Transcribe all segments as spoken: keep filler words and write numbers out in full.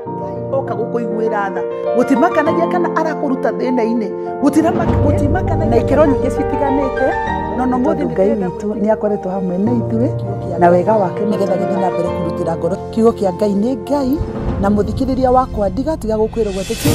oka gukuiguira tha gutimakanagia kana arakuruta thina-ini gutimakana na ikiro nyingi citiganite no no muthi Ngai witu ni akoretwo hamwe na ithuĩ na wega wake nigetha githii na mbere kurutira ngoro kiugo kia Ngai ni Ngai na muthikiriria wakwa ndigatiga gukwira gwetekia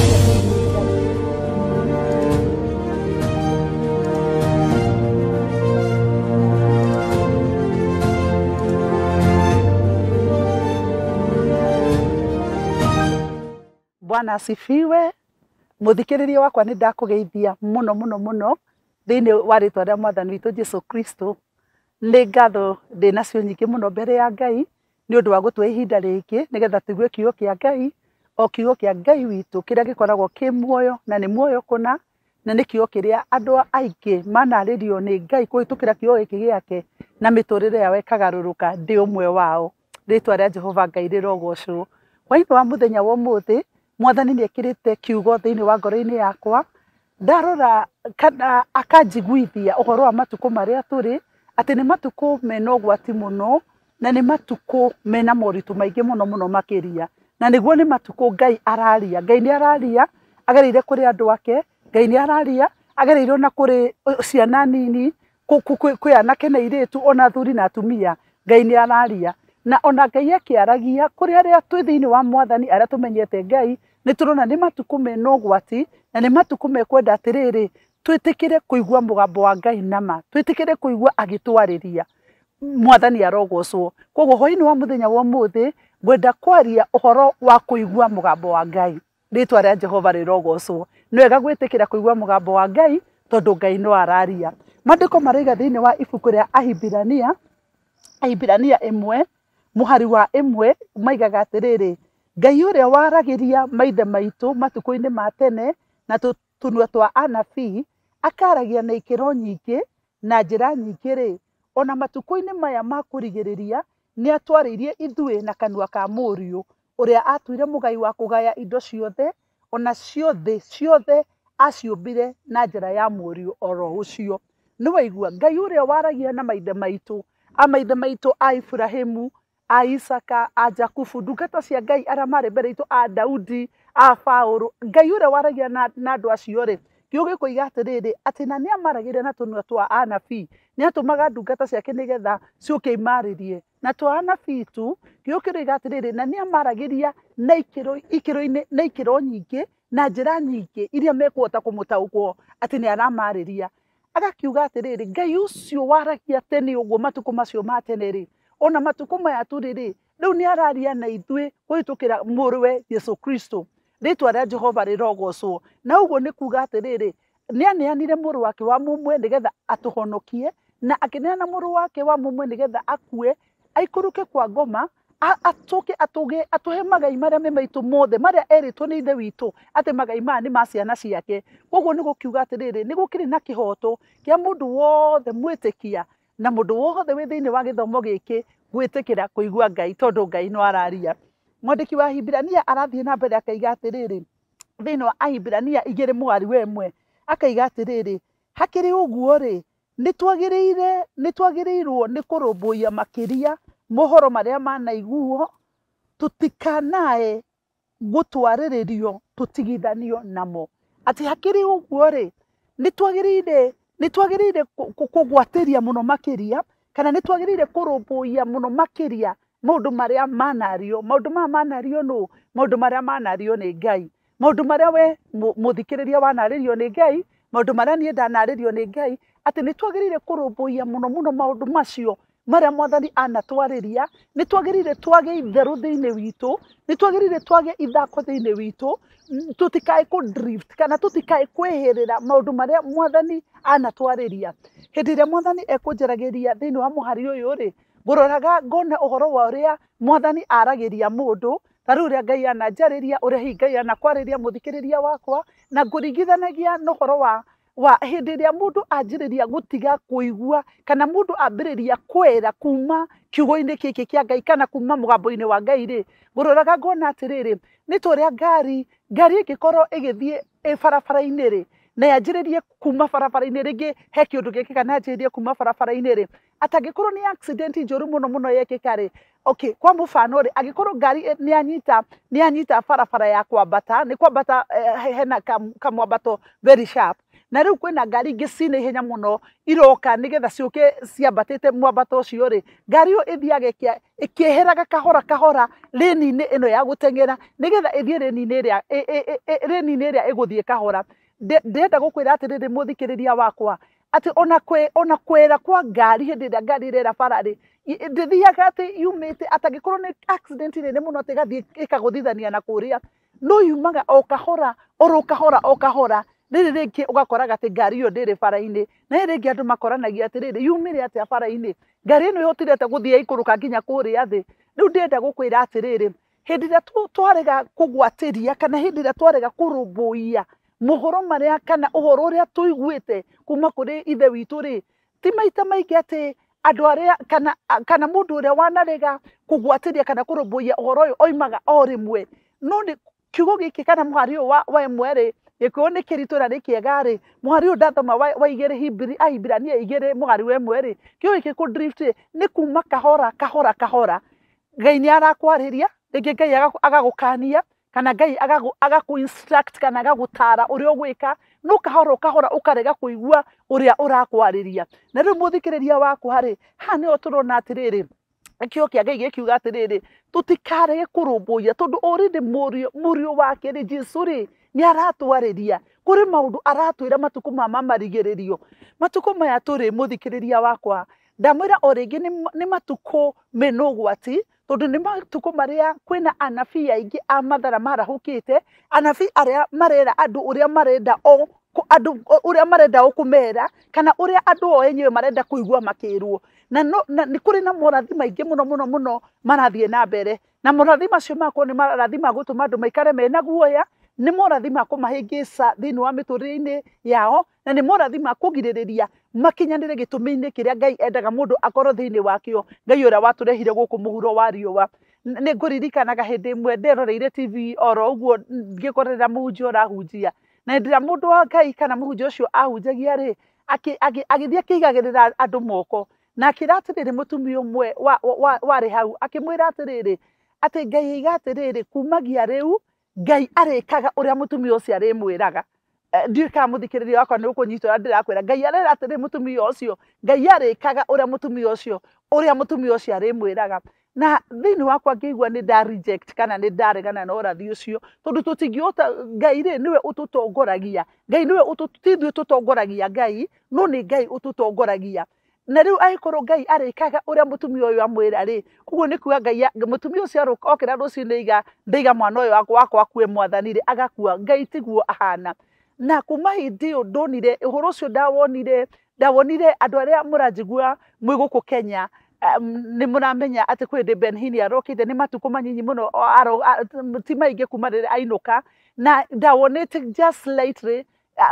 Bwana asifiwe. Muthikiriria wakwa ni ndakugeithia muno muno muno thiini wa ritwa ria mwathani witu Jesu Kristo. Ni ngatho ndina cio nyingi muno mbere ya Ngai ni undu wa gutwe ihinda riki nigetha tuigue kiugo kia Ngai, o kiugo kia Ngai witu kiria gikoragwo ki muoyo na ni muoyo kuna, na ni kiugo kiria andu aingi manaririo ni Ngai kuhitukira kiugo giki giake na miturire yao ikagaruruka ndi umwe wao. Ritwa ria Jehova Ngai rirogocwo. Waini wa muthenya wa umuthi mwathani ni ekirite kiugo thiini wa ngoro-ini yakwa, ndarora kana akanjiguithia uhoro wa matuko maria turi ati ni matuko mena ugwati muno na ni matuko mena moritu maingi muno muno makiria, na niguo ni matuko Ngai araria. Ngai ni araria agereire kuri andu ake, Ngai ni araria agereire na kuri ciana nini, kwi anake na iritu, ona athuri na atumia. Ngai ni araria na ona Ngai akiaragia kuri aria twi thiini wa mwathani aria tumenyete Ngai ni turona ni matuko mena ugwati na ni matuko mekwenda atiriri twitikire kuigua mugambo wa Ngai nama, twitikire kuigua agitwariria. Mwathani arogocwo. Koguo hwaini wa muthenya wa umuthi ngwenda kwaria uhoro wa kuigua mugambo wa Ngai. Ritwa ria Jehova rirogocwo. Ni wega gwitikira kuigua mugambo wa Ngai tondu Ngai no araria. Mandiko mariga thiini wa ibuku ria Ahibirania, Ahibirania imwe muhari wa imwe maigaga atiriri, Ngai uria waragiria maithe maitu matuko-ini ma tene na tunua twa anabii akaragia na ikiro nyingi na njira nyingi ri, ona matuko-ini maya ma kurigiriria ni atwaririe ithui na kanua ka Muriu uria atuire mugai wa kugaya indo ciothe, ona ciothe ciothe aciumbire na njira ya Muriu oro ucio. Ni waigua Ngai uria waragia na maithe maitu, a maithe maitu a Ibrahimu, a Isaka, a Jakubu, ndungata cia Ngai aria mari mbere itu, a Daudi, a Paulu. Ngai uria waragia na na andu acio ri kiugo gikuiga atiriri ati na ni amaragire na tunua twa anabii, ni atumaga ndungata ciake nigetha ciuke imaririe na twa anabii tu. Kiugo kiuga atiriri na ni amaragiria na ikiro ikiro-ini na ikiro nyingi na njira nyingi iria mekuhota kumutaugwo ati ni aramariria. Agakiuga atiriri Ngai ucio waragia tene uguo matuko macio ma tene ri, ona matuko maya turiri riu ni araria na ithui kuhitukira muruwe Yesu Kristo. Ritwa ria Jehova rirogocwo. Na uguo ni kuga atiriri ni aneanire muru wake wa mumwe nigetha atuhonokie, na akineana muru wake wa mumwe nigetha akue aikuruke kwa ngoma, atoke atuge atuhe magai maria me maitu mothe maria eritwo ni ithe witu ati magai maya ni ma ciana ciake. Koguo ni gukiuga atiriri ni gukiri na kihoto kia mundu wothe mwitikia na mundu wothe wi thiini wa githomo giki gwitikira kuigua Ngai tondu Ngai no araria. Mwandiki wa Ahibirania arathie na mbere akaiga atiriri thiini wa Ahibirania igiri mwari wa imwe akaiga atiriri, hakiri uguo ri ni twagiriire ni twagirirwo ni kurumbuia makiria mohoro maria manaiguo, tutikanae gutwariririo tutigithanio namo. Ati hakiri uguo ri ni twagiriire ni twagiriire kugwatiria muno makiria kana ni twagiriire kurumbuia muno makiria maundu maria manario. Maundu maya manario no maundu maria manario ni Ngai, maundu maria we muthikiriria wanaririo ni Ngai, maundu maria nie ndanaririo ni Ngai. Ati ni twagiriire kurumbuia muno muno maundu macio maria mwathani anatwariria. Ni twagiriire twage itheru thiini witu, ni twagiriire twage ithako thiini witu, tutikae ku drift kana tutikae kwihirira maundu maria mwathani anatwariria. Hindi iria mwathani ekunjaragiria thiini wa muhari uyu ri nguroraga ngona uhoro wa uria mwathani aragiria mundu, taru uria Ngai ananjariria, uria hi Ngai anakwariria muthikiriria wakwa, na nguringithanagia na uhoro wa wa hindi iria mundu anjiriria gutiga kuigua kana mundu ambiriria kwera kuma kiugo-ini kiki kia Ngai kana kuma mugambo-ini wa Ngai ri, nguroraga ngona atiriri ni turia ngari ngari igikorwo igithie barabara-ini ri na yanjiririe kuma barabara-ini ringi he kiundu giki kana yanjiririe kuma barabara-ini ri, atangikorwo ni accident njuru muno muno yekika ri, okay kwa mufano ri agikorwo ngari ni anyita ni anyita barabara ya kwambata ni kwambata eh, hena kamwambato very sharp na riu kwina ngari ingi cine ihenya muno iroka nigetha ciuke ciambatite mwambato ucio ri ngari iyo ithiage ikiheraga kahora kahora reni-ini ino ya gutengera nigetha ithie reni-ini iria reni-ini iria iguthie kahora ndenda gukwira atiriri muthikiriria wakwa ati ona kwe ona kwera kwa ngari hindi ria ngari rera barari ndithiaga ati yumite atagikorwo ni accident nene muno ati gathie ikaguthithania na kuria no yumaga o kahora oro kahora o kahora riri ringi ugakoraga ati ngari iyo ndiri bara-ini na riri ringi andu makoranagia atiriri yumire atia bara-ini ngari ino ihotirete guthia ikuruka nginya kuria thi riu ndenda gukwira atiriri hindi ria twarega kugwatiria kana hindi ria twarega kurumbuia mohoro maria kana uhoro uria tuiguite kuma kuri ithe witu ri ti maita maingi ati andu aria kana kana mundu uria wanarega kugwatiria kana kurumbuia uhoro uyu oimaga o rimwe no ni kiugo giki kana muhari wa wa imwe ri gikuo ni kiritu na ni kiega ri muhari uyu ndathoma wa, wa igiri hibiri ahibirania igiri muhari wa imwe ri kiugo giki ku drift ni kuma kahora kahora kahora Ngai ni arakwariria ringi Ngai agagukania kana Ngai agaku instruct kana agagutara uria ugwika no kahora kahora ukarega kuigua uria urakwariria na riu muthikiriria wakwa ri ha ni oturona atiriri akio kia Ngai gikiuga atiriri tutikarege kurumbuia tondu already murio murio wake ri Jesu ri ni aratwariria kuri maundu aratwira matuku mama marigiririo matuku maya turi muthikiriria wakwa ndamwira o ringi ni matuku menogwati tondu ni matuku maria kwina anabii aingi a mathara marahukite anabii aria marera andu uria marenda o andu uria marenda o kumera kana uria andu o enyewe marenda kuigua makirwo na no ni kuri na morathi maingi muno muno muno marathie na mbere na morathi macio makwo ni marathi magutuma andu maikare mena guoya ni morathi makumahingica thiini wa miturire-ini yao na ni morathi makugiririria makinyanire gitumi-ini kiria Ngai endaga mundu akorwo thiini wakio Ngai uria waturehire guku muhuro wa riua ni nguririkanaga hindi imwe nderoreire T V oro uguo ngikorera muhunjia urahunjia na ndira mundu wa Ngai kana muhunjia ucio ahunjagia ri agithie akigagirira andu moko na akira atiriri mutumia umwe wari hau akimwira atiriri ati Ngai iga atiriri kumagia riu Ngai arikaga uria mutumia ucio arimwiraga ndiu ka muthikiriria wakwa ni ukunyitwa ndirakwira Ngai arera atiri mutumia ucio Ngai arikaga uria mutumia ucio uria mutumia ucio arimwiraga na thiini wakwa ngiigua ni da reject kana ni ndaregana na urathi ucio tondu tutingiota Ngai ri niwe ututongoragia Ngai niwe ututithwe tutongoragia Ngai no ni Ngai ututongoragia na riu aikorwo Ngai arikaga uria mutumia uyu amwira ri uguo ni kuga Ngai mutumia ucio okira rucini iga ndiga mwana uyu wakwa wakwa akue mwathani ri agakua Ngai tiguo ahana na kuma hindi iyo ndonire uhoro ucio ndawonire ndawonire andu aria muranjigua mwi guku Kenya ni muramenya ati kwindi Ben Hini arokite ni matuku manyinyi muno ti maingi kuma riri ainuka na ndawonete just slightly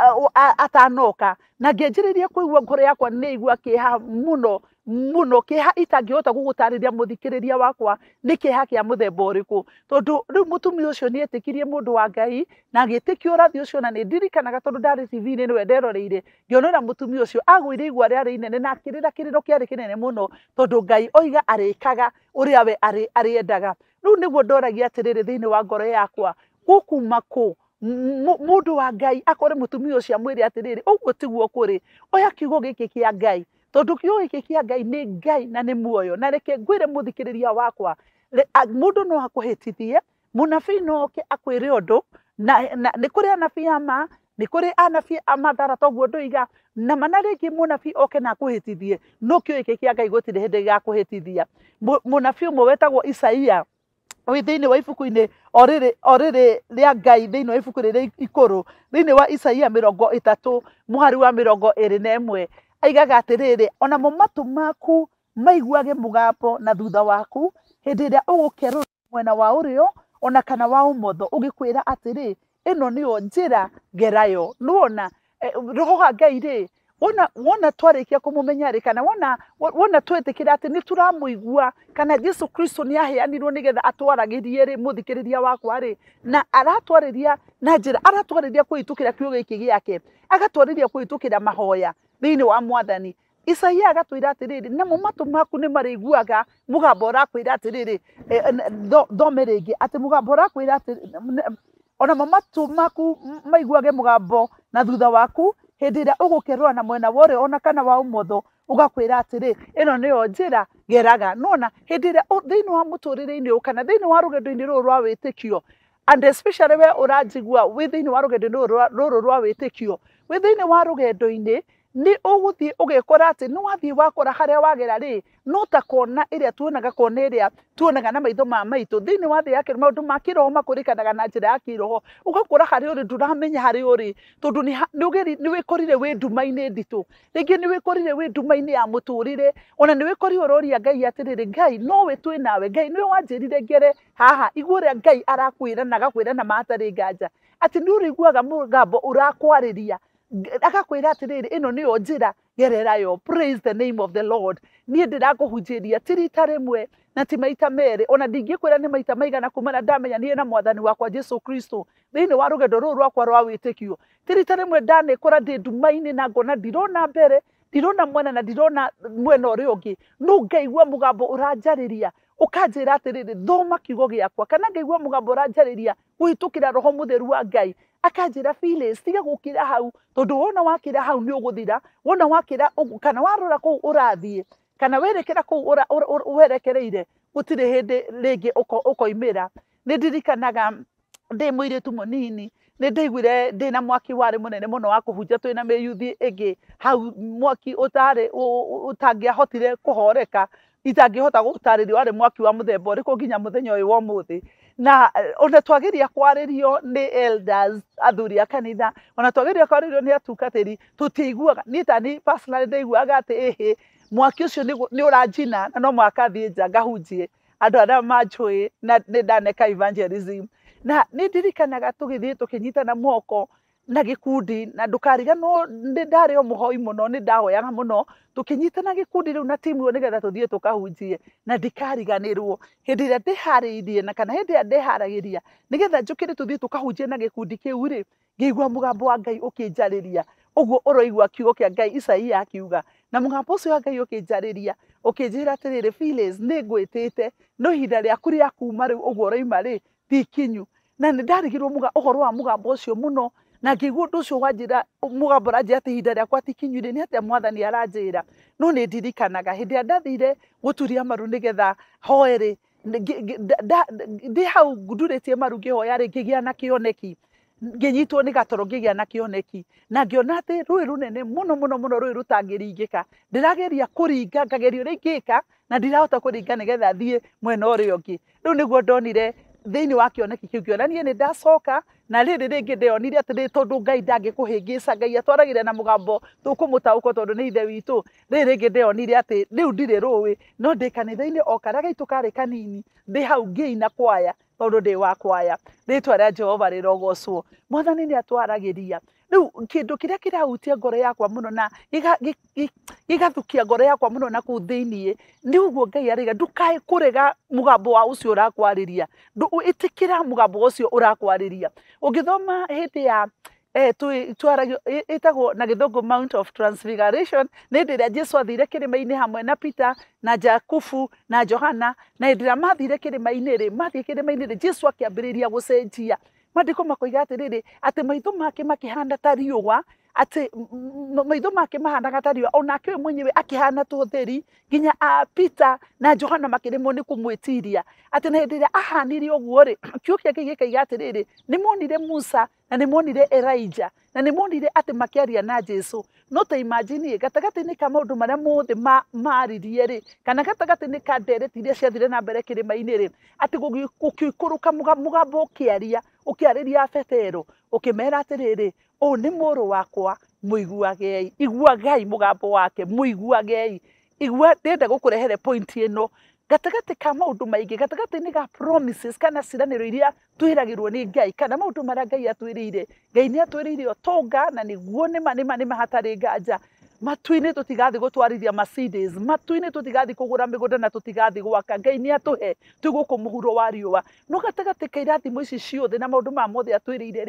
atanoka na ngenjiriria kuigua ngoro yakwa ni igua kiha muno muno kiha itangihota gugutariria muthikiriria wakwa ni kiha kia muthemba uriku tondu riu mutumia ucio ni etikirie mundu wa Ngai na agitikia urathi ucio na ni ndirikanaga tondu ndari T V-ini niwe nderoreire ngionera mutumia ucio agwire igua riari inene na akirira kiriro kiari kinene muno tondu Ngai oiga arikaga uria we ariendaga riu niguo ndoragia atiriri thiini wa ngoro yakwa gukuma ku mundu wa Ngai akore mutumia ucio amwire atiriri uguo tiguo kuri oya kiugo giki kia Ngai tondu kiugo giki kia Ngai ni Ngai na ni muoyo na reke ngwire muthikiriria wakwa mundu no akuhitithie munabii no ke akwire undu na ni kuri anabii ama ni kuri anabii amathara toguo nduiga na manariki munabii oke na akuhitithie no kiugo giki kia Ngai gutire hindi ya kuhitithia munabii umwe wetagwo Isaia wi thiini wa ibuku-ini oriri oriri ria Ngai thiini wa ibuku riri ikuru thiini wa Isaia mirongo itatu muhari wa mirongo iri na imwe aigaga atiriri ona mo matu maku maiguage mugambo na thutha waku hindi ria ugukerura mwena wa urio ona kana wa umotho ugikwira atiri ino niyo njira gerayo nuona roho wa Ngai ri wona wona twarikia kumumenya ri kana wona wona twetikira ati ni turamuigua kana Jesu Kristo ni aheanirwo nigetha atwaragirie ri muthikiriria wakwa ri na aratwariria na njira aratwariria kuitukira kiugo giki giake agatwariria kuitukira mahoya thiini wa mwathani Isaia agatwira atiriri namo matu maku ni mariguaga mugambo urakwira atiriri thome ringi ati mugambo urakwira atiriri ona matu maku maiguage mugambo na thutha waku hindi ira ugukerwa na mwena wore ona kana wa umotho ugakwira atiri ino niyo njira geraga nona hindi ira thiini wa muturire-ini kana thiini wa rugendo-ini ruru rwa witikio and especially we uranjigua wi thiini wa rugendo ruru rwa witikio wi thiini wa rugendo-ini ni uguthii ugikora ati ni wathii wakora haria wagera ri no ta kona iria tuonaga kona iria tuonaga na maitho ma maitu thiini wa thii yake maundu ma kiroho makurikanaga na njira ya kiroho ugakora haria uri nduramenya haria uri tondu ni ugeri ni wikorire wi nduma-ini nditu ringi ni wikorire wi nduma-ini ya muturire ona ni wikorire uroria Ngai atiriri Ngai no we twi nawe Ngai niwe wanjirire ngere haha igure Ngai arakwira na agakwira na matari nganja ati ni uriguaga mugambo urakwariria agakwira atiriri ino niyo njira gererayo. Praise the name of the Lord. Niĩ ndĩrakũhunjĩria ti rita rĩmwe na ti maita merĩ ona ndingĩkwĩra nĩ maita maigana kumana ndamenya niĩ na mwathani wakwa Jesu Kristo thĩinĩ wa rũgendo rũrũ rwakwa rwa wĩtĩkio. Ti rita rĩmwe ndanĩkora ndĩ nduma-inĩ na ngona ndirona mbere ndirona mwena na ndirona mwena ũrĩa ũngĩ no ngaigua mũgambo ũranjarĩria ukanjĩra atiriri thoma kiugo gĩakwa kana ngaigua mũgambo ũranjarĩria kũhĩtũkĩra Roho Mũtheru wa Ngai akanjĩra Phyllis tiga gũkĩra hau tondu wona wakĩra hau nĩ ũgũthira wona wakĩra kana warora kũu ũrathiĩ kana werekera kũu werekereire gũtirĩ hĩndĩ rĩngĩ ũkoimĩra. Nĩ ndirikanaga ndĩ mũirĩtu mũnini nĩ ndaiguire ndĩna mwaki warĩ mũnene mũno wa kũhunjia twĩna mĩyuthi ĩngĩ hau mwaki ũtarĩ ũtangĩahotire kũhoreka itangĩhota gũtarĩrio warĩ mwaki wa mũthemba ũrĩkũ nginya mũthenya ũyũ wa ũmũthĩ na ona twageria kwarĩrio nĩ elders athuri a kanitha ona twageria kwarĩrio nĩ atungatĩri tũtiiguaga niĩ tani personally ndaiguaga atĩ ĩhĩ mwaki ũcio nĩ ũranjina na no mwaka thiĩ nja ngahunjie andũ arĩa manjũĩ na nĩ ndaneka evangelism na nĩ ndirikanaga tũgĩthiĩ tũkĩnyitana moko na gikundi na ndukariganwo nĩ ndarĩ o mũhoi mũno nĩ ndahoyaga mũno tũkĩnyitana gikundi rĩu na timu ĩyo nĩgetha tũthiĩ tũkahunjie na ndikariganĩrwo hĩndĩ ĩrĩa ndĩharĩirie na kana hĩndĩ ĩrĩa ndĩharagĩria nĩgetha njũkĩre tũthiĩ tũkahunjie na gikundi kĩu rĩ ngĩigua mũgambo wa Ngai ũkĩnjarĩria ũguo ũroigua kiugo kĩa Ngai Isaia akiuga na mũgambo ũcio wa Ngai ũkĩnjarĩria ũkĩnjĩra atĩrĩrĩ Phyllis nĩ ngwĩtĩte no ihinda rĩaku rĩa kuuma rĩu ũguo ũroima rĩ ti ikinyu na nĩ ndarigirwo ũhoro wa mũgambo ũcio mũno na ngĩigua ũndũ ũcio wanjĩra mũgambo ũranjĩra atĩ ihinda rĩakwa ti ikinyu nĩ atĩa mwathani aranjĩra no nĩ ndirikanaga hĩndĩ ĩrĩa ndathire gũturia maru nĩgetha hoe rĩ ndĩ hau ndurĩtie maru ngĩhoya rĩ ngĩgĩa na kĩoneki ngĩnyitwo nĩ gatoro ngĩgĩa na kĩoneki na ngĩona atĩ rũĩ rũnene mũno mũno mũno rũĩ rũtangĩringĩka ndĩrageria kũringa ngageria ũrĩa ingĩka na ndirahota kũringa nĩgetha thiĩ mwena ũrĩa ũngĩ rĩu nĩguo ndonire thĩinĩ wa kĩoneki kĩu kĩona niĩ nĩ ndacoka na rĩrĩ rĩngĩ ndeyonire atĩ tondũ Ngai ndangĩkũhĩngĩca Ngai atwaragĩra na mũgambo tũkũmũtaũkwo tondũ nĩ ithe witũ rĩrĩ rĩngĩ ndeyonire atĩ rĩu ndirĩ rũĩ no ndĩ kanitha-inĩ o karĩa gaitũ karĩ kanini ndĩ hau ngĩina kwaya tondũ ndĩ wa kwaya rĩtwa rĩa Jehova rĩrogocwo mwathani nĩ atwaragĩria rĩu kĩndũ kĩrĩa kĩrahutia ngoro yakwa mũno na gĩgathukia ngoro yakwa mũno na kũu thĩiniĩ nĩ ũguo Ngai arĩga ndũkae kũrega mũgambo wa ũcio ũrakwarĩria ĩtĩkĩra mũgambo ũcio ũrakwarĩria ũngĩthoma hĩndĩ ya ĩtagwo na gĩthũngũ Mount of Transfiguration nĩ hĩndĩ ĩrĩa Jesu athire kĩrĩma-inĩ hamwe na Peter na Jakubu na Johana na hĩndĩ ĩrĩa mathire kĩrĩma-inĩ rĩ mathiĩ kĩrĩma-inĩ rĩ Jesu akĩambĩrĩria gũcenjia maandĩko makoiga atĩrĩrĩ atĩ maitho make makĩhana ta riũa atĩ maitho make mahanaga ta riũa onake we mwenyewe akĩhana ta ũtheri nginya Peter na Johana makĩremwo nĩ kũmwĩtiria atĩ na hĩndĩ ĩrĩa ahanire ũguo rĩ kiugo kĩa Ngai gĩkoiga atĩrĩrĩ nĩ monire Musa na nĩ monire Elijah na nĩ monire atĩ makĩaria na Jesu no ta imagine gatagatĩ-inĩ ka maũndũ marĩa mothe maririe rĩ kana gatagatĩ-inĩ ka ndereti iria ciathire na mbere kĩrĩma-inĩ rĩ atĩ gũgĩikũrũka mũgambo ũkĩaria ũkĩarĩria Petero ũkĩmera atĩrĩrĩ ũũ nĩ mũrũ wakwa mũiguagei iguagai mũgambo wake mũiguagei igua ndenda gũkũrehere point ĩno gatagatĩ ka maũndũ maingĩ gatagatĩ-inĩ ga promises kana ciranĩro iria twĩragĩrwo nĩ Ngai kana maũndũ marĩa Ngai atwĩrĩire Ngai nĩ atwĩrĩire ũtonga na nĩguo nĩma nĩma nĩma hatarĩ nganja matu-inĩ tũtigathiĩ gũtwarithia Mercedes matu-inĩ tũtigathiĩ kũgũra mĩgũnda na tũtigathiĩ gwaka Ngai nĩ atũhe twĩ gũkũ mũhuro wa riũa no gatagatĩ ka irathimo ici ciothe na maũndũ ma mothe atwĩrĩire rĩ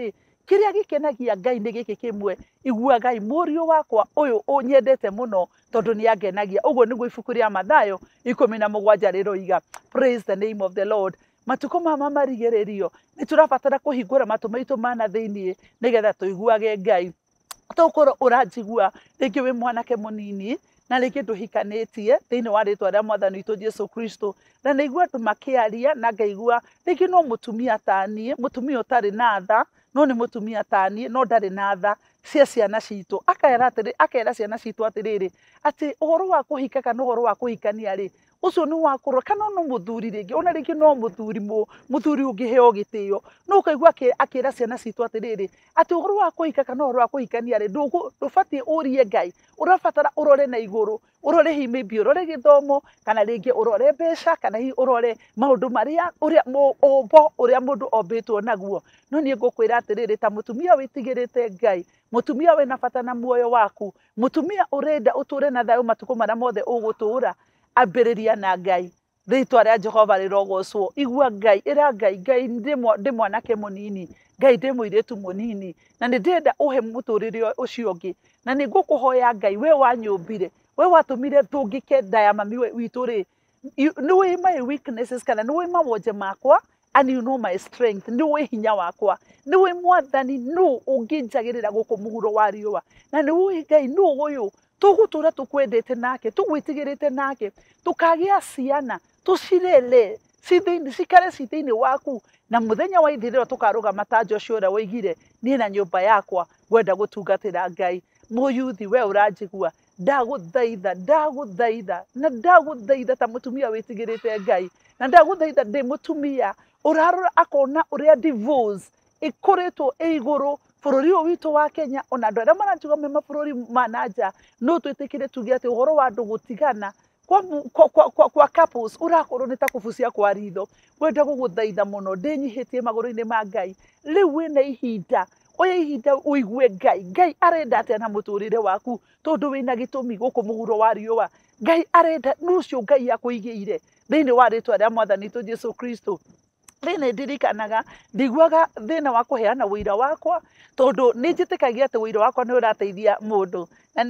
kiria gikenagia Ngai nĩ gĩkĩ kĩmwe, igua Ngai mũriũ wakwa ũyũ ũnyendete mũno tondũ nĩ angenagia. Ũguo nĩguo ibuku rĩa Mathayo ikũmi na mũgwanja rĩroiga. Praise the name of the Lord. Matukũ mama marigĩrĩrio nĩ tũrabatara kũhingũra matũ maitũ mana thĩiniĩ nĩgetha tũiguage Ngai. Tokorwo ũranjigua rĩngĩ wĩ mwanake mũnini na rĩngĩ ndũhikanĩtie thĩinĩ wa rĩtwa rĩa Mwathani witũ Jesu Kristo, na naigua andũ makĩaria na ngaigua rĩngĩ no mũtumia ta niĩ, mũtumia ũtarĩ na tha, no nĩ mũtumia ta niĩ no ndarĩ na tha cia ciana citũ. Akera atĩrĩ, akera ciana citũ atĩrĩrĩ atĩ ũhoro wa kũhika kana ũhoro wa kũhikania rĩ, ũcio nĩ wa kũrora kana no mũthuri rĩngĩ, ona rĩngĩ no mũthuri mũ mũthuri ũngĩheo gĩtĩo. No ũkaigua akĩra ciana citũ atĩrĩrĩ atĩ ũhoro wa kũhika kana ũhoro wa kũhikania rĩ, ndũbatiĩ ũrie Ngai, ũrabatara ũrore na igũrũ, ũrore hi maybe ũrore gĩthomo kana rĩngĩ ũrore mbeca kana hi ũrore maũndũ marĩa ũrĩa ũmbo ũrĩa mũndũ ombĩtwo naguo. No niĩ ngũkwĩra atĩrĩrĩ, ta mũtumia wĩtigĩrĩte Ngai, mũtumia wĩna bata na muoyo waku, mũtumia ũrenda ũtũre na thayũ matukũ marĩa mothe ũgũtũra, ambĩrĩria na Ngai. Rĩtwa rĩa Jehova rĩrogocwo. Igua Ngai, ĩra Ngai, Ngai ndĩ mwanake mũnini, Ngai ndĩ mũirĩtu mũnini, na nĩ ndĩrenda ũhe mũtũrĩre ũcio ũngĩ, na nĩ ngũkũhoya Ngai, we wanyũmbire, we watũmire thũngĩke nda ya mami witũ rĩ, nĩ wĩ my weaknesses kana nĩ wĩ mawonje makwa, and you know my strength, nĩ wĩ hinya wakwa, nĩ wĩ Mwathani nũ ũngĩnjagĩrĩra gũkũ mũhuro wa riũa, na nĩ wĩ Ngai nũ ũyũ tũgũtũra tũkwendete nake, tũgwĩtigĩrĩte nake, tũkagĩa ciana, tũcirere cikare ci thĩinĩ waku, na mũthenya wa ithirĩro tũkarũgama ta Joshua ũrĩa woigire, niĩ na nyũmba yakwa ngwenda gũtungatĩra Ngai. Mũyuthi we ũranjigua, ndagũthaitha ndagũthaitha na ndagũthaitha ta mũtumia wĩtigĩrĩte Ngai, na ndagũthaitha ndĩ mũtumia ũrarora akona ũrĩa divorce ĩkoretwo ĩ igũrũ bũrũri ũyũ witũ wa Kenya, ona andũ arĩa maranjigua me mabũrũri ma nanja, no twĩtĩkĩre tuge atĩ ũhoro wa andũ gũtigana kwa, kwa, kwa, kwa, kwa couples ũrakorwo nĩ ta kũbucia kwa ritho. Ngwenda gũgũthaitha mũno, ndĩnyihĩtie magũrũ-inĩ ma Ngai, rĩu wĩna ihinda, oya ihinda ũigue Ngai. Ngai arenda atĩa na mũtũrĩre waku tondũ wĩna gĩtũmi gũkũ mũhuro wa riũa. Ngai arenda nũcio Ngai akũigĩire thĩinĩ wa rĩtwa rĩa Mwathani witũ Jesu Kristo. Thĩinĩ ndirikanaga ndiguaga thĩna wa kũheana wĩira wakwa tondũ nĩ njĩtĩkagia atĩ wĩira wakwa nĩ ũrateithia mũndũ,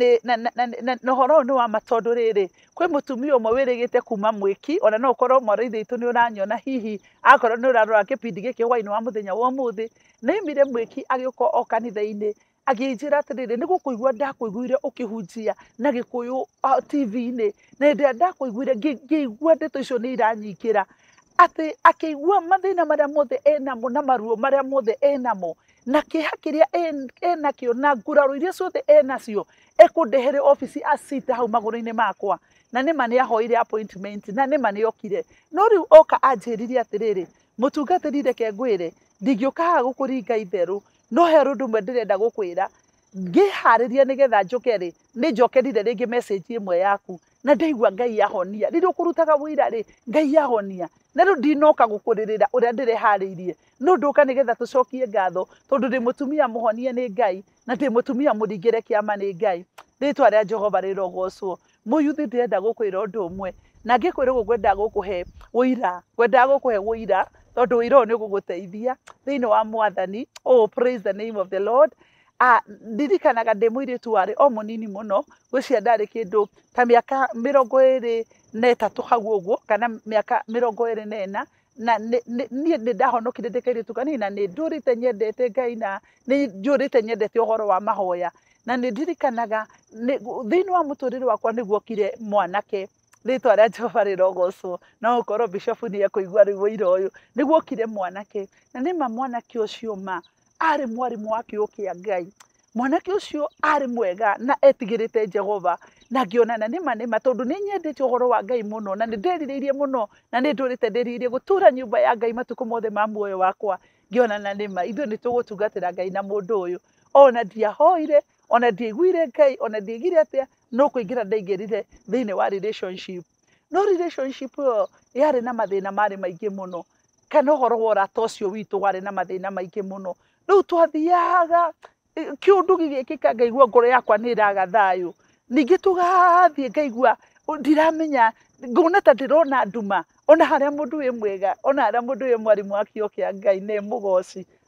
na ũhoro ũyũ nĩ wa ma tondũ rĩrĩ, kwĩ mũtumia ũmwe wĩrĩgĩte kuma Mwĩki, ona no ũkorwo mwarĩ ithe itũ nĩ ũranyona hihi akorwo nĩ ũrarora kĩbindi gĩkĩ hwainĩ wa mũthenya wa ũmũthĩ, nĩ aumire Mwĩki agĩũka o kanitha-inĩ agĩnjĩra atĩrĩrĩ, nĩ gũkũigua ndakũiguire ũkĩhunjia na Gĩkũyũ T V-inĩ, na hĩndĩ ĩrĩa ndakũiguire ngĩigua ndeto icio nĩ iranyingĩra, atĩ akĩigua mathĩna marĩa mothe enamo na maruo marĩa mothe enamo na kĩeha kĩrĩa enakĩo na nguraro iria ciothe enacio, ekũndehere obici acite hau magũrũ-inĩ makwa, na nĩma nĩ ahoire appointment, na nĩma nĩ okire. No rĩu oka anjĩrire atĩrĩrĩ, mũtungatĩri reke ngwĩre, ndingĩũka haha gũkũringa itherũ, no he ũndũ ũmwe ndĩrenda gũkwĩra, ngĩharĩria nĩgetha njoke rĩ, nĩ njokerire rĩngĩ message ĩmwe yaku, na ndaigua Ngai yahonia. Rĩrĩa ũkũrutaga wĩira rĩ, Ngai yahonia, na rĩu ndinoka gũkũrĩrĩra ũrĩa ndĩreharĩirie, no ndoka nĩgetha tũcokie ngatho tondũ ndĩ mũtumia mũhonie nĩ Ngai, na ndĩ mũtumia mũringĩre kĩama nĩ Ngai. Rĩtwa rĩa Jehova rĩrogocwo. Mũyuthi ndĩrenda gũkwĩra ũndũ ũmwe, na ngĩkwĩra ũguo ngwendaga gũkũhe ũira, ngwendaga gũkũhe ũira tondũ ũira ũyũ nĩ ũgũgũteithia thĩinĩ wa Mwathani. Oh, praise the name of the Lord. Ah, ndirikanaga ndĩ mũirĩtu warĩ o mũnini mũno, gwĩcia ndarĩ kĩndũ ta mĩaka mĩrongo ĩrĩ na ĩtatũ hau ũguo kana mĩaka mĩrongo ĩrĩ na ĩna, na niĩ nĩ ndahonokire ndĩ kairĩtu kanini, na nĩ ndũrĩte nyendete Ngai, na nĩ njũrĩte nyendete ũhoro wa mahoya, na nĩ ndirikanaga thĩinĩ wa mũtũrĩre wakwa nĩ guokire mwanake. Rĩtwa rĩa Jehova rĩrogocwo. No ũkorwo bishofu nĩ ekũigua rĩu ũira ũyũ, nĩ guokire mwanake, na nĩma mwanake ũcio ma arĩ mwarimũ wa kiugo kĩa Ngai. Mwanake ũcio arĩ mwega na etigĩrĩte Jehova, na ngĩona na nĩma nĩma tondũ nĩ nyendete ũhoro wa Ngai mũno, na nĩ nderirĩirie mũno, na nĩ ndũrĩte ndĩrirĩirie gũtũra nyũmba ya Ngai matukũ mothe ma muoyo wakwa. Ngĩona na nĩma ithuĩ nĩ tũgũtungatĩra Ngai na mũndũ ũyũ, ona ndiahoire, ona ndiaiguire Ngai, ona ndiaigire atĩa, no kũingĩra ndaingĩrire thĩinĩ wa relationship. No relationship ĩyo yarĩ na mathĩna marĩ maingĩ mũno, kana ũhoro wa ũrata ũcio witũ warĩ na mathĩna maingĩ mũno. Rĩu twathiaga kĩũndũ gĩgĩkĩka, ngaigua ngoro yakwa nĩ ĩraga thayũ, ningĩ tũgathiĩ ngaigua ndiramenya, ngona ta ndĩrona nduma, ona harĩa mũndũ wĩ mwega, ona harĩa mũndũ wĩ mwarimũ wa kiugo kĩa Ngai nĩ mũgoci.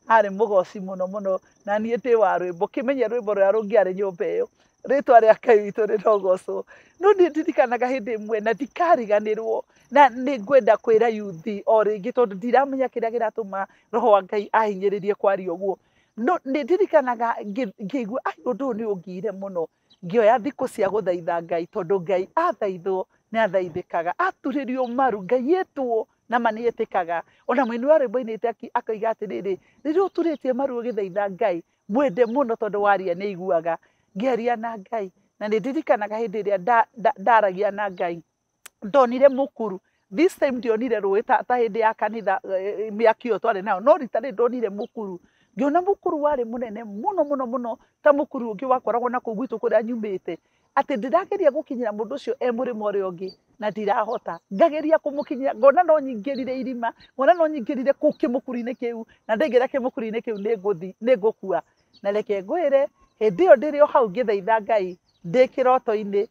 arĩ mũgoci mũno mũno na niĩ ndĩ wa rwĩmbo kĩmenye rwĩmbo rũrĩa rũngĩarĩ nyũmba ĩyo rĩtwa rĩa Ngai witũ rĩrogocwo no nĩ ndirikanaga hĩndĩ ĩmwe na ndikariganĩrwo na nĩ ngwenda kwĩra yuthi o rĩngĩ tondũ ndiramenya kĩrĩa kĩratũma roho wa Ngai ahinyĩrĩrie kwaria ũguo no nĩ ndirikanaga ngĩigua ai ũndũ ũyũ nĩ ũngire mũno ngĩoya thikũ cia gũthaitha Ngai tondũ Ngai athaithwo nĩ athaithĩkaga aturĩrio maru Ngai etwo na maniĩtĩkaga ona mũini wa rwĩmbo ainĩte akoiga atĩrĩrĩ rĩrĩa ũturĩtie maru ũgĩthaitha Ngai mwende mũno tondũ waria nĩ aiguaga ngĩaria na Ngai na nĩ ndirikanaga hĩndĩ ĩrĩa ndaragia na Ngai ndonire mũkuru this time ndionire rũĩ ta hĩndĩ ya kanitha mĩaki ĩyo twarĩ nayo no rita rĩrĩ ndonire mũkuru ngĩona mũkuru warĩ mũnene mũno mũno mũno ta mũkuru ũngĩ wakoragwo na kũu gwitũ kũrĩa nyumĩte atĩ ndĩrageria gũkinyĩra mũndũ ũcio e mũrĩmo ũrĩa ũngĩ na ndirahota ngageria kũmũkinyĩra ngona no nyingĩrire irima ngona no nyingĩrire kũu kĩmũkuru-inĩ kĩu na ndaingĩra kĩmũkuru-inĩ kĩu nĩ ngũkua na reke ngwĩre hĩndĩ ĩyo ndĩrĩ o hau ngĩthaitha Ngai ndĩ kĩroto-inĩ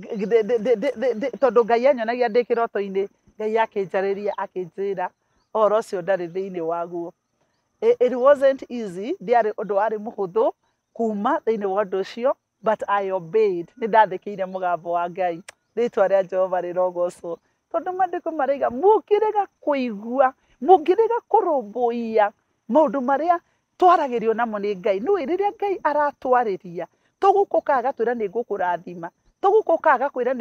tondũ Ngai anyonagia ndĩ kĩroto-inĩ Ngai akĩnjarĩria akĩnjĩra ũhoro ũcio ndarĩ thĩinĩ waguo. It wasn't easy ndiarĩ ũndũ warĩ mũhũthũ kuma thĩinĩ wa ũndũ ũcio but I obeyed nĩ ndathĩkĩire mũgambo wa Ngai rĩtwa rĩa Jehova rĩrogocwo tondũ maandĩko maraiga mũngĩrega kũigua mũngĩrega kũrũmbũiya maũndũ marĩa twaragĩrio namo nĩ Ngai nĩwe rĩrĩa Ngai aratwarĩria tũgũkũka agatwĩra nĩ ngũkũrathima tũgũkũka agakwĩra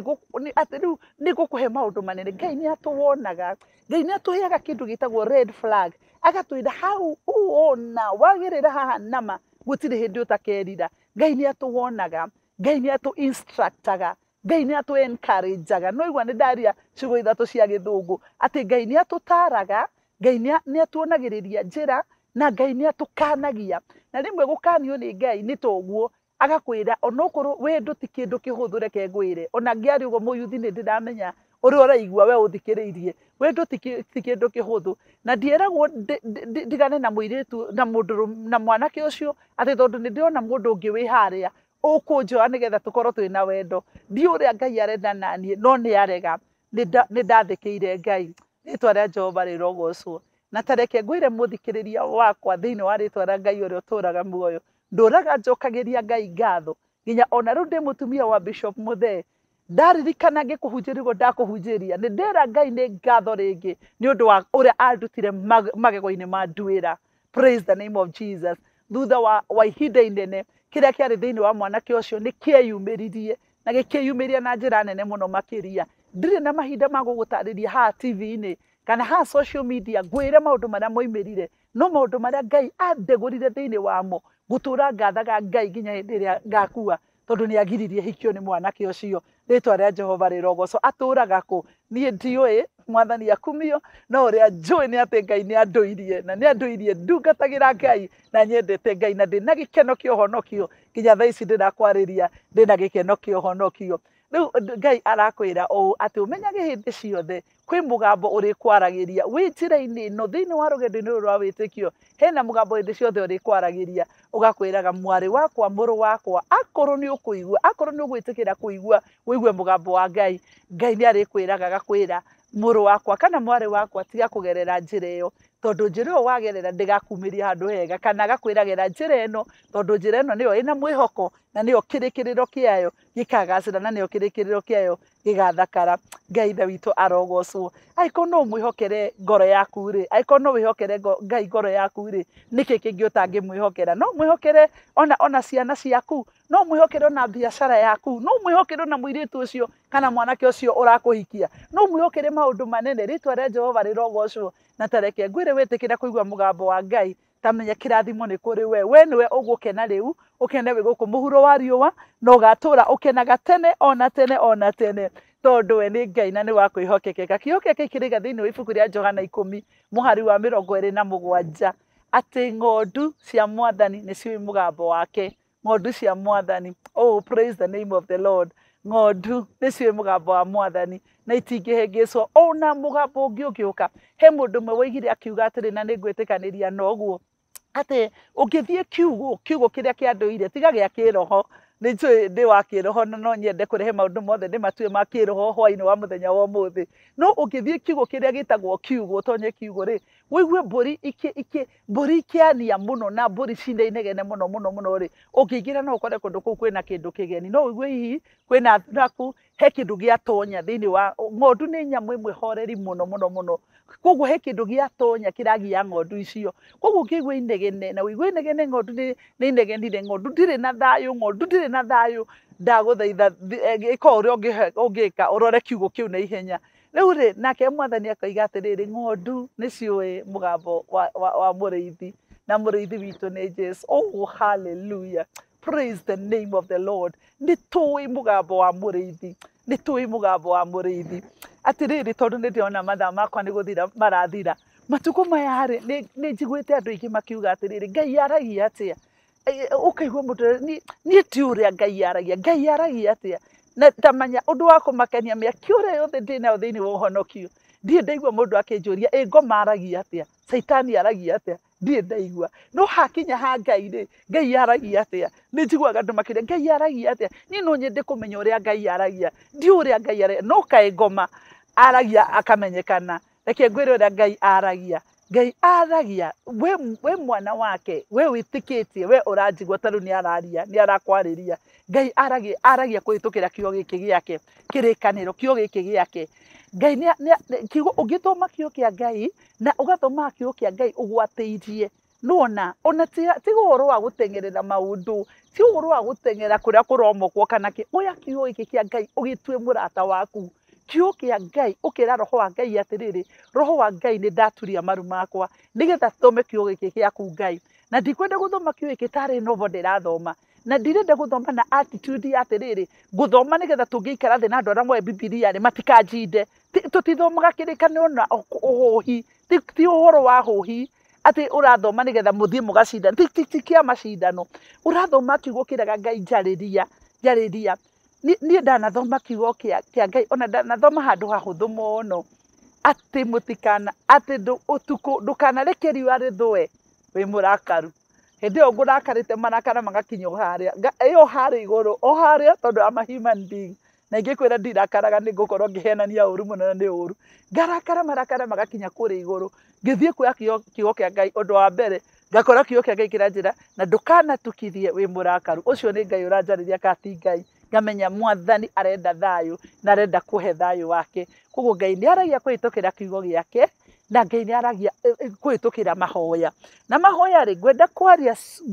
atĩ rĩu nĩ ngũkũhe maũndũ manene Ngai nĩ atũwonaga Ngai nĩ atũheaga kĩndũ gĩtagwo red flag agatwĩra hau uona wagĩrĩra haha nama gũtirĩ hĩndĩ ũtakerira Ngai nĩ atũwonaga Ngai nĩ atũ instructaga Ngai nĩ atũ encourageaga no igua nĩ ndaria ciugo ithatũ cia gĩthũngũ atĩ Ngai nĩ atũtaraga Ngai nĩ atuonagĩrĩria njĩra na Ngai nĩ atũkanagia na rĩmwe gũkanio nĩ Ngai nĩ toguo agakwĩra onokorwo wendo ti kĩndũ kĩhũthũ reke ngwĩre ona ngĩarĩ ũguo mũyuthi nĩ ndĩramenya ũrĩa ũraigua we ũthikĩrĩirie wendo ti kĩndũ kĩhũthũ na ndieragwo ndigane na mũirĩtu na mũndũ na mwanake ũcio atĩ tondũ nĩ ndĩrona mũndũ ũngĩ wĩ harĩa ũkũnjoa nĩgetha tũkorwo twĩna wendo ndiũ ũrĩa Ngai arenda naniĩ no nĩ arega nĩ ndathĩkĩire Ngai rĩtwa rĩa Jehova rĩrogocwo na tareke ngwĩre mũthikĩrĩria wakwa thĩinĩ wa rĩtwa rĩa Ngai ũrĩa ũtũũraga muoyo ndũraga njokagĩria Ngai ngatho nginya ona rĩu ndĩ mũtumia wa Bishop Muthee ndaririkana ngĩkũhunjĩria ndakũhunjĩria nĩ ndera Ngai nĩ ngatho rĩngĩ nĩ ũndũ wa ũrĩa andutire magego-inĩ ma nduĩra praise the name of Jesus thutha wa wa ihinda inene kĩrĩa kĩarĩ thĩinĩ wa mwanake ũcio nĩ kĩeyumĩririe na gĩkĩyumĩria na njĩra nene mũno makĩria ndirĩ na mahinda ma gũgũtarĩria haha T V-inĩ kana haha social media ngwĩre maũndũ marĩa moimĩrire no maũndũ marĩa Ngai andegũrire thĩinĩ wamo gũtũra ngathaga Ngai nginya hĩndĩ ĩrĩa ngakua tondũ nĩ agiririe hikio nĩ mwanake ũcio rĩtwa rĩa Jehova rĩrogocwo atũraga kũ niĩ ndiũĩ mwathani akumio no ũrĩa njũĩ nĩ atĩ Ngai nĩ andũirie na nĩ andũirie ndungatagĩra Ngai na nyendete Ngai na ndĩ na gĩkeno kĩa ũhonokio nginya thaa ici ndĩrakwarĩria ndĩ na gĩkeno kĩa ũhonokio rĩu Ngai arakwĩra ũũ atĩ ũmenyage hĩndĩ ciothe kwĩ mũgambo ũrĩ kwaragĩria wĩ njĩra-inĩ ĩno thĩinĩ wa rũgendo-inĩ rũrũ rwa wĩtĩkio hena mũgambo hĩndĩ ciothe ũrĩ kwaragĩria ũgakwĩraga mwarĩ wakwa mũrũ wakwa akorwo nĩ ũkũigua akorwo nĩ ũgwĩtĩkĩra kũigua wĩigue mũgambo wa Ngai Ngai nĩ arĩkwĩraga agakwĩra mũrũ wakwa kana mwarĩ wakwa tiga kũgerera njĩra ĩyo tondũ njĩra ĩyo wagerera ndĩgakumĩria handũ hega kana agakwĩragĩra njĩra ĩno tondũ njĩra ĩno nĩyo ĩna mwĩhoko na nĩyo kĩrĩkĩrĩro kĩayo gĩkagacĩra na nĩyo kĩrĩkĩrĩro kĩayo gĩgathakara Ngai ithe witũ arogocwo angĩkorwo no mwĩhokere ngoro yaku rĩ angĩkorwo no wĩhokere Ngai ngoro yaku rĩ nĩkĩ kĩngĩ ũtangĩmwĩhokera no mwĩhokere ona ona ciana ciaku no mwĩhokere ona biacara yaku no mwĩhokere ona mũirĩtu ũcio kana mwanake ũcio ũrakũhikia no mwĩhokere maũndũ manene rĩtwa rĩa Jehova rĩrogocwo na tareke ngwĩre wĩtĩkĩra kũigua mũgambo wa Ngai tamenya kĩrathimo nĩ kũrĩ we we nĩwe ũgũkena rĩu ũkene wĩ gũkũ mũhuro wa riũa na ũgatũũra ũkenaga tene ona tene ona tene tondũ we nĩ Ngai na nĩ wa kwĩhokekeka kĩhokeke kĩrĩga thĩinĩ wa ibuku rĩa Johana ikũmi mũhari wa mĩrongo ĩrĩ na mũgwanja atĩ ng'ondu cia Mwathani nĩ ciũĩ mũgambo wake ng'ondu cia Mwathani oh praise the name of the Lord ng'ondu nĩ ciũĩ mũgambo wa Mwathani na itingĩhĩngĩcwo ona mũgambo ũngĩ ũngĩũka he mũndũ ũmwe woigire akiuga atĩrĩ na nĩ ngwĩtĩkanĩria noguo atĩ ũngĩthiĩ kiugo kiugo kĩrĩa kĩandũire tiga gĩa kĩroho nĩ njũĩ ndĩ wa kĩroho na no nyende kũrehe maũndũ mothe ndĩmatue ma kĩroho hwaĩ-inĩ wa mũthenya wa ũmũthĩ. No ũngĩthiĩ kiugo kĩrĩa gĩtagwo kiugo, ũtonye kiugo rĩ, wĩigue mbũri iki iki mbũri ikĩania mũno na mbũri cina inegene mũno mũno mũno rĩ, ũngĩingĩra no ũkore kũndũ kũu kwĩna kĩndũ kĩgeni. No ũigue hihi kwĩna thuraku, he kĩndũ gĩatonya thĩinĩ wa ng'ondu. Nĩ nyamũ ĩmwe horeri mũno mũno mũno, koguo he kĩndũ gĩatonya kĩragia ng'ondu icio. Koguo ũngĩigua inegene na ũigue inegene ng'ondu nĩ inegenire, ng'ondu ndirĩ na thayũ, ng'ondu ndirĩ na thayũ, ndagũthaitha ĩka ũrĩa ũngĩka, ũrore kiugo kĩu na ihenya. Rĩu rĩ, nake Mwathani akoiga atĩrĩrĩ, ng'ondu nĩ ciũĩ mũgambo wa, wa, wa mũrĩithi, na mũrĩithi witũ nĩ Jesu. Oh, hallelujah, praise the name of the Lord. Nĩ tũĩ mũgambo wa mũrĩithi, nĩ tũĩ mũgambo wa mũrĩithi. Atĩrĩrĩ, tondũ nĩ ndĩrona mathaa makwa nĩ gũthira marathira, matukũ maya rĩ, nĩ njiguĩte andũ aingĩ makiuga atĩrĩrĩ, Ngai aragia atĩa? Ũkaigua mũndũ, niĩ ti ũrĩa Ngai aragia, Ngai aragia atĩa? Na tamanya ũndũ wa kũmakania mĩaka ũrĩa yothe ndĩ nayo thĩinĩ wa ũhonokio, ndirĩ ndaigua mũndũ akĩnjũria, ĩ ngoma aragia atĩa, Saitani aragia atĩa, ndirĩ ndaigua. No hakinya ha Ngai rĩ, Ngai aragia atĩa? Nĩ njiguaga andũ makĩria, Ngai aragia atĩa? Niĩ no nyende kũmenya ũrĩa Ngai aragia, ndi ũrĩa Ngai aragia. No kaĩ ngoma aragia akamenyekana? Reke ngwĩre ũrĩa Ngai aragia. Ngai aragia, we, we mwana wake, we wĩtĩkĩtie, we ũranjigua tondũ nĩ araria, nĩ arakwarĩria. Ngai aragia, aragia kũhĩtũkĩra kiugo gĩkĩ gĩake, kĩrĩkanĩro, kiugo gĩkĩ gĩake. Ngai nĩ kiugo, ũngĩthoma kiugo kĩa Ngai na ũgathoma kiugo kĩa Ngai ũgwatĩirie, nona ona tiga ũhoro wa gũteng'erera maũndũ, ti ũhoro wa gũteng'era kũrĩa kũromokwo kana kĩ. Oya kiugo gĩkĩ kĩa Ngai ũgĩtue mũrata waku. Kiugo kĩa Ngai ũkĩra roho wa Ngai atĩrĩrĩ, roho wa Ngai nĩ ndaturia maru makwa nĩgetha thome kiugo gĩkĩ gĩaku Ngai. Na ndikwenda gũthoma kiugo gĩkĩ tarĩ novo ndĩrathoma, na ndirenda gũthoma na attitude ya atĩrĩrĩ, ngũthoma nĩgetha tũngĩikara thĩ na andũ arĩa moe Bibilia rĩ matikanjinde. Tũtithomaga kĩrĩkanĩro na ũhũhi, ti ũhoro wa hũhi atĩ ũrathoma nĩgetha mũthiĩ mũgacindana, ti kĩa macindano. Ũrathoma kiugo kĩrĩa Ngai njarĩria, njarĩria. Niĩ ndanathoma kiugo kĩa Ngai, ona ndanathoma handũ hahũthũ mũno, atĩ mũtikana, atĩ ũtukũ ndũkanareke riũa rĩthũe wĩ mũrakaru. Hĩndĩ ĩyo ngũrakarĩte marakara magakinya o harĩa, ĩyo harĩa igũrũ, o harĩa tondũ I'm a human being. Na ingĩkwĩra ndirakaraga nĩ ngũkorwo ngĩhenania ũru mũno na nĩ ũru. Ngarakara marakara magakinya kũrĩa igũrũ, ngĩthiĩ kuoya kiugo kĩa Ngai, ũndũ wa mbere ngakora kiugo kĩa Ngai kĩranjĩra na ndũkanatukithie wĩ mũrakaru. Ũcio nĩ Ngai ũranjarĩria kana ti Ngai? Ngamenya Mwathani arenda thayũ na arenda kũhe thayũ wake. Koguo Ngai nĩ aragia kũhĩtũkĩra kiugo gĩake, na Ngai nĩ aragia kũhĩtũkĩra mahoya. Na mahoya rĩ, ngwenda kwaria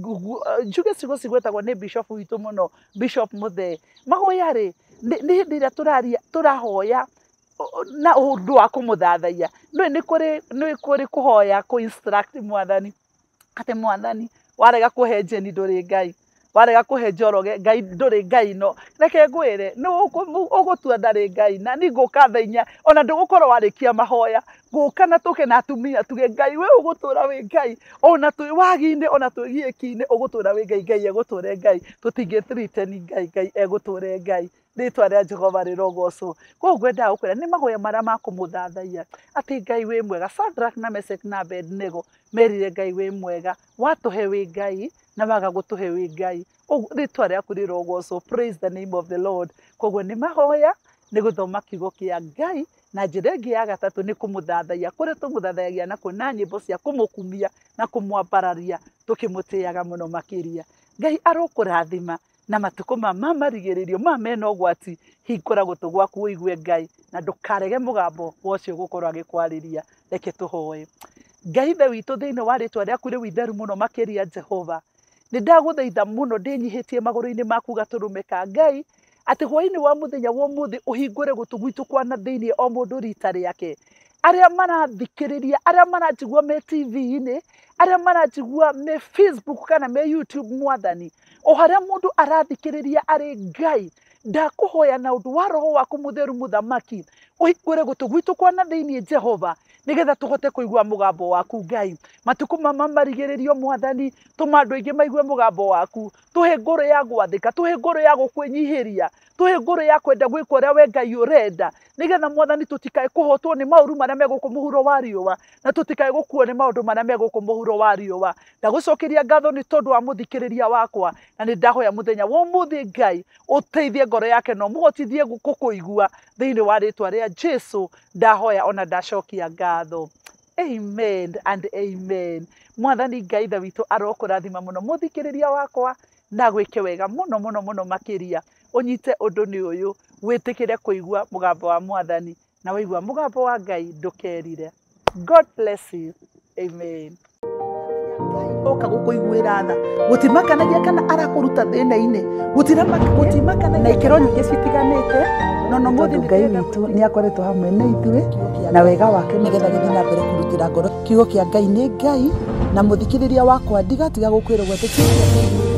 njuge ciugo cigwetagwo nĩ Bishop witũ mũno, Bishop Muthee. Mahoya rĩ, nĩ hĩndĩ ĩrĩa tũraria tũrahoya na ũndũ wa kũmũthathaiya. Nĩ kũrĩ nĩ kũrĩ kũhoya kũ instruct Mwathani atĩ Mwathani warega kũhe Jeni ndũrĩ Ngai, warega kũhe Njoroge Ngai ndũrĩ Ngai. No reke ngwĩre nĩ ũgũtua ndarĩ Ngai, na nĩ ngũka thaa inya ona ndũgũkorwo warĩkia mahoya, ngũka na tũke na atumia tuge Ngai we ũgũtũra wĩ Ngai, ona twĩ wagi-inĩ ona twĩ giĩki-inĩ ũgũtũra wĩ Ngai, Ngai egũtũre Ngai, tũtingĩ threaten Ngai, Ngai egũtũre Ngai. Rĩtwa rĩa Jehova rĩrogocwo. Koguo ngwendaga gũkwĩra nĩ mahoya marĩa ma kũmũthathaiya atĩ Ngai wĩ mwega. Shadrach na Meshach na Abednego merire Ngai wĩ mwega, watũhe wĩ Ngai na waga gũtũhe wĩ Ngai. Rĩtwa rĩaku rĩrogocwo. Praise the name of the Lord. Koguo nĩ mahoya, nĩ gũthoma kiugo kĩa Ngai, na njĩra ĩngĩ ya gatatũ nĩ kũmũthathaiya, kũrĩa tũmũthathaiyagia nakuo na nyĩmbo cia kũmũkumia na kũmwambararia tũkĩmũtĩaga mũno makĩria. Ngai arokũrathima na matukũ ma marigĩrĩrio ma mena ũgwati, hingũra gũtũ gwaku ũigue Ngai na ndũkarege mũgambo wocio gũkorwo agĩkwarĩria. Reke tũhoe. Ngai ithe witũ thĩinĩ wa rĩtwa rĩaku rĩu itheru mũno makĩria Jehova, nĩ ndagũthaitha mũno ndĩnyihĩtie magũrũ-inĩ maku gatũrũme ka Ngai, atĩ hwaĩ-inĩ wa mũthenya wa ũmũthĩ ũhingũre gũtũ gwitũ kwana thĩinĩ o mũndũ rita rĩake. Arĩa marathikĩrĩria, arĩa maranjigua me T V-inĩ, arĩa maranjigua me Facebook kana me YouTube, Mwathani, o harĩa mũndũ arathikĩrĩria arĩ Ngai, ndakũhoya na ũndũ wa roho waku mũtheru mũthamaki, ũhingũre gũtũ gwitũ kwana thĩinĩ Jehova, nĩgetha tũhote kũigua mũgambo waku Ngai. Matukũ mama marigĩrĩrio Mwathani, tũma andũ aingĩ maigue mũgambo waku, tũhe ngoro ya gwathĩka, tũhe ngoro ya gũkwĩnyihĩria, tũhe ngoro ya kwenda gwĩka ũrĩa we Ngai ũrenda, nĩgetha Mwathani tũtikae kũhotwo nĩ maũru marĩa megũkũ mũhuro wa riũa, na tũtikae gũkuo nĩ maũndũ marĩa megũkũ mũhuro wa riũa. ndagucokeria ngatho ni tondu wa muthikiriria wakwa na ni ndahoya muthenya wa umuthi Ngai uteithie ngoro yake no muhotithie gukuigua thiini wa ritwa ria Jesu ndahoya ona ndacokia ngatho. Amen and amen. Mwathani Ngai tha witu arokurathima muno muthikiriria wakwa na gwike wega muno muno muno makiria unyite undu ni uyu witikire kuigua mugambo wa Mwathani na waigua mugambo wa Ngai ndukerire. God bless you. Amen. Oka gukuiguira tha gutimakanagia kana arakuruta thina-ini gutiramaka gutimakana na ikiro nyingi citiganite no no muthi Ngai witu ni akoretwo hamwe na ithuĩ na wega wake nigetha githii na mbere kurutira ngoro kiugo kia Ngai ni Ngai na muthikiriria wakwa ndigatiga gukwira gwetekia